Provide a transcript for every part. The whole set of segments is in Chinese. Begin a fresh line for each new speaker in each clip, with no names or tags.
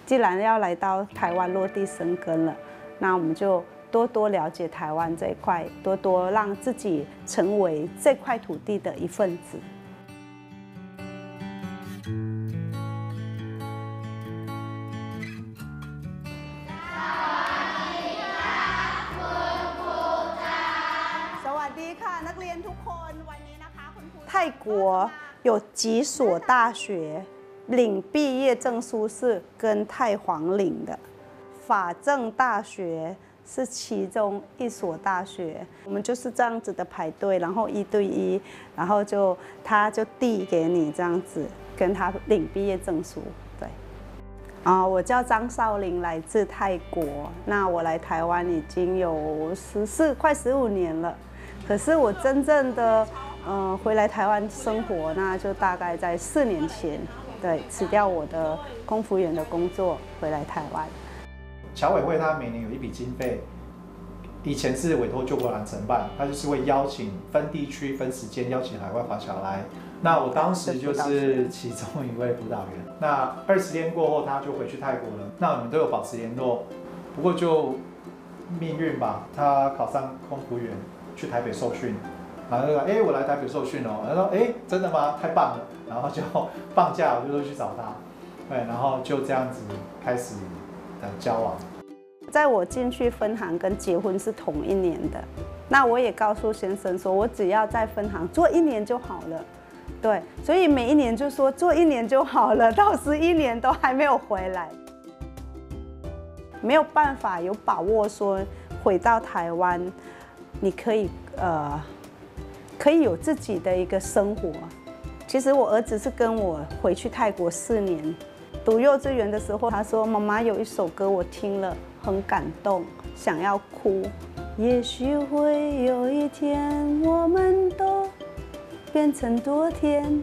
既然要来到台湾落地生根了，那我们就多多了解台湾这一块，多多让自己成为这块土地的一份子。泰国有几所大学领毕业证书是跟泰皇领的，法政大学是其中一所大学。我们就是这样子的排队，然后1对1，然后他就递给你这样子，跟他领毕业证书。对，我叫张少玲，来自泰国。那我来台湾已经有快15年了，可是我真正的回来台湾生活，那就大概在4年前，对，辞掉我的空服员的工作，回来台湾。
侨委会它每年有一笔经费，以前是委托救国团承办，它就是会邀请分地区、分时间邀请海外华侨来。那我当时就是其中一位辅导员。那20天过后，他就回去泰国了。那我们都有保持联络，不过就命运吧，他考上空服员，去台北受训。然后就说，我来台北受训哦。他说，真的吗？太棒了。然后就放假，我就说去找他，对，然后就这样子开始交往。
在我进去分行跟结婚是同一年的，那我也告诉先生说，我只要在分行做1年就好了，对，所以每1年就说做1年就好了，到11年都还没有回来，没有办法有把握说回到台湾，你可以有自己的一个生活。其实我儿子是跟我回去泰国4年，读幼稚园的时候，他说：“妈妈有一首歌我听了很感动，想要哭。也许会有一天，我们都变成昨天。”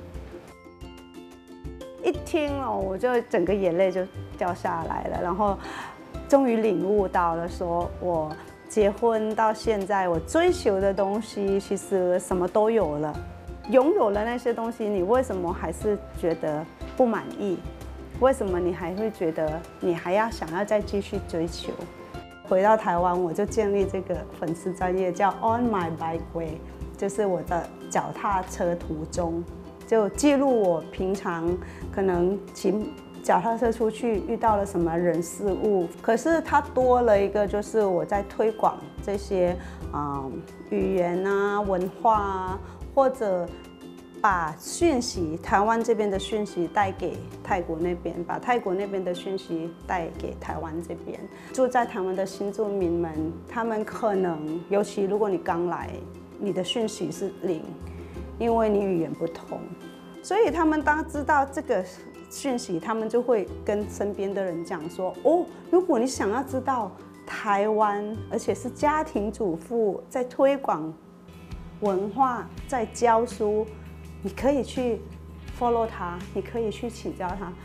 一听了，我就整个眼泪就掉下来了，然后终于领悟到了，说我结婚到现在，我追求的东西其实什么都有了。拥有了那些东西，你为什么还是觉得不满意？为什么你还会觉得你还要想要再继续追求？回到台湾，我就建立这个粉丝专页，叫 On My Bike Way， 就是我的脚踏车途中，就记录我平常可能骑脚踏车出去遇到了什么人事物。可是它多了一个，就是我在推广这些语言啊、文化啊，或者把讯息，台湾这边的讯息带给泰国那边，把泰国那边的讯息带给台湾这边。住在台湾的新住民们，他们可能，尤其如果你刚来，你的讯息是0，因为你语言不通，所以他们当知道这个讯息，他们就会跟身边的人讲说：如果你想要知道台湾，而且是家庭主妇在推广文化，在教书，你可以去 follow 他，你可以去请教他。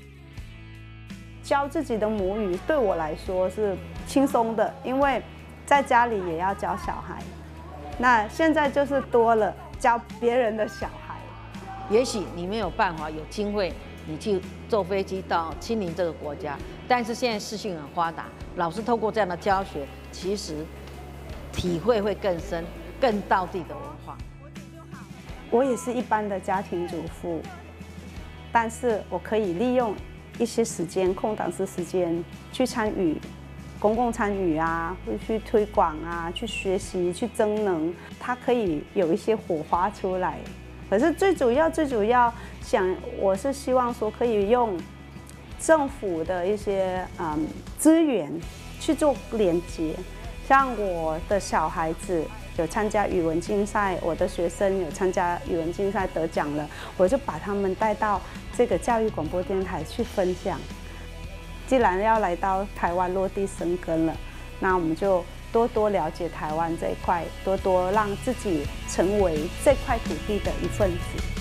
教自己的母语对我来说是轻松的，因为在家里也要教小孩，那现在就是多了教别人的小孩。
也许你没有办法有机会，你去坐飞机到亲临这个国家，但是现在视讯很发达，老师透过这样的教学，其实体会会更深、更道地的文化。
我也是一般的家庭主妇，但是我可以利用一些时间，空档时间去参与公共参与啊，会去推广啊，去学习，去增能，它可以有一些火花出来。可是最主要我是希望说可以用政府的一些资源去做连接，像我的小孩子有参加语文竞赛，我的学生有参加语文竞赛得奖了，我就把他们带到这个教育广播电台去分享。既然要来到台湾落地生根了，那我们就多多了解台湾这一块，多多让自己成为这块土地的一份子。